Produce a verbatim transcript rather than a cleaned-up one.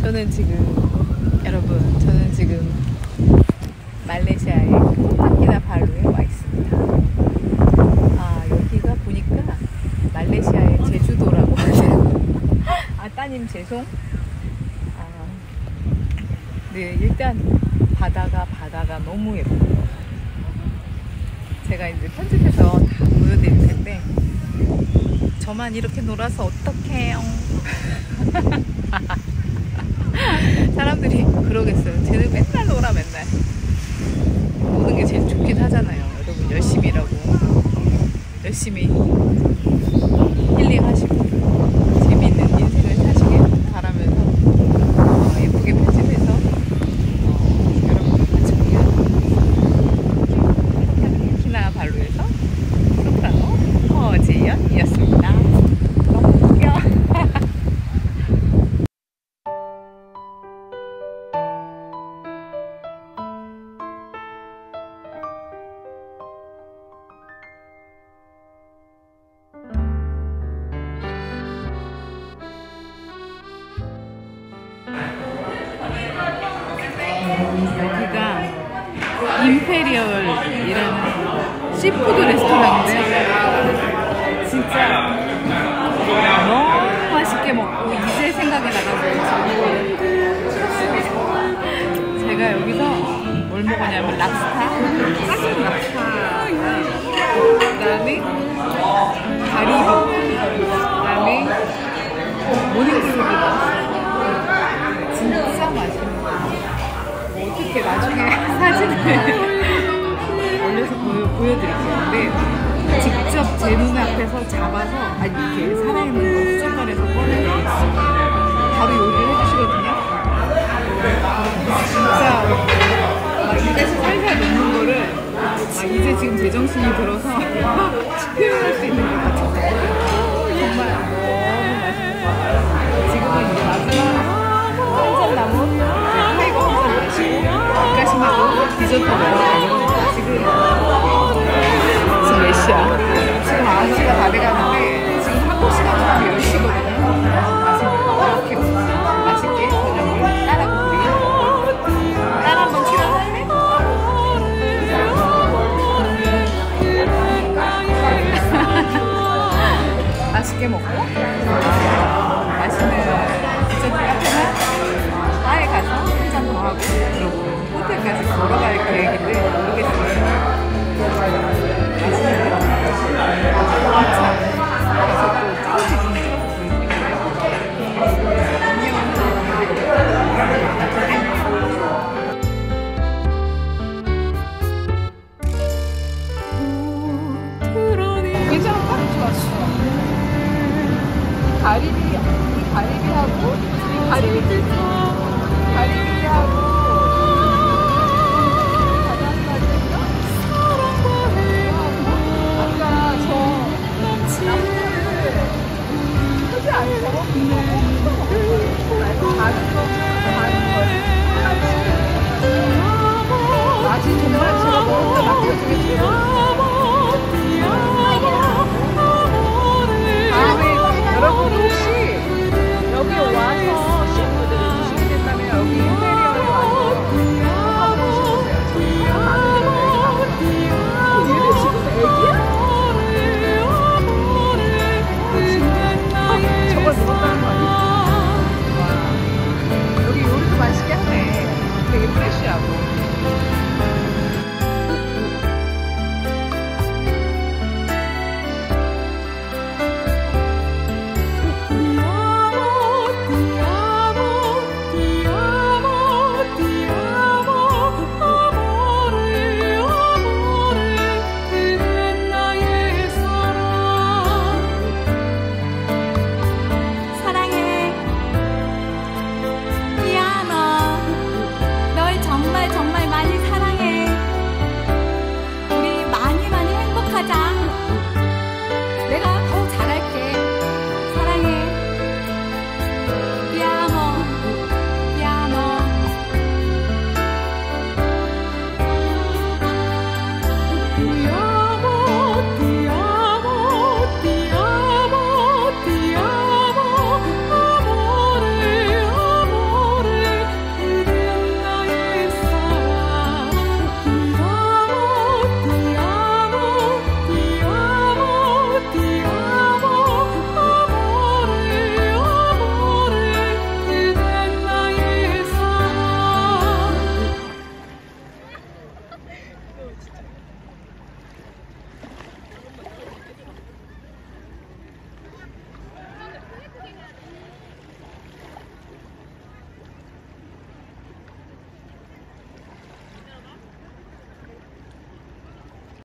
저는 지금 여러분 저는 지금 말레이시아의 코타키나발루에 와 있습니다. 아 여기가 보니까 말레이시아의 제주도라고 하세요. 아 따님 죄송. 아, 네 일단 바다가 바다가 너무 예뻐요. 제가 이제 편집해서 다 보여드릴 텐데 저만 이렇게 놀아서 어떡해요. 사람들이 그러겠어요. 쟤는 맨날 놀아 맨날. 노는 게 제일 좋긴 하잖아요. 여러분 열심히 일하고 열심히 힐링하시고 재미있는 인생을 사시길 바라면서 어, 예쁘게 편집해서 어, 여러분과 같이 공유하는 코타키나발루에서 소프라노 허지연이었습니다. 너무 웃겨. 여기가 임페리얼이라는 시푸드 레스토랑인데 진짜 너무 맛있게 먹고 이제 생각이 나가지고 제가 여기서 뭘 먹었냐면 랍스타, 랍스타 그 다음에 가리비, 그 다음에 모닝스를 먹었어요. 진짜 맛있는 어떻게 나중에 사진을 올려서 보여, 보여드릴게요. 근데 직접 제 눈앞에서 잡아서 아니 이렇게 살아있는 거 수정관에서 꺼내서 바로 요리를 해주시거든요. 진짜 막 입에서 살살 녹는 거를 막 이제 지금 제정신이 들어서 표현할 수 있는 것 같아요. 정말 너무 맛있어요. 지금은 이제 마지막 한잔 남은 타이거 한잔 마시고 입가심하고 디저트 먹어요. 지금 지금 몇 시야? 지금 아홉 시가 다 돼가는데 지금 한국 시간으로 하면 열 시거든요. 이렇게 맛있게 저녁을 따라 먹으래요. 따라 한번 치러볼래? 맛있게 먹고 맛있는 디저트 카페나 바에 가서 한 잔 더 하고 그리고 호텔까지 걸어갈 계획인데 모르겠어요. 맛있는데? 가서 또 찍어주시는 괜찮을까? 좋았어. 가리비, 이 가리비하고 이 가리비 뜰까? 가리비하고 바닷가지인가? 아까 저 랍스터를 크지 않죠? 이거 다른 거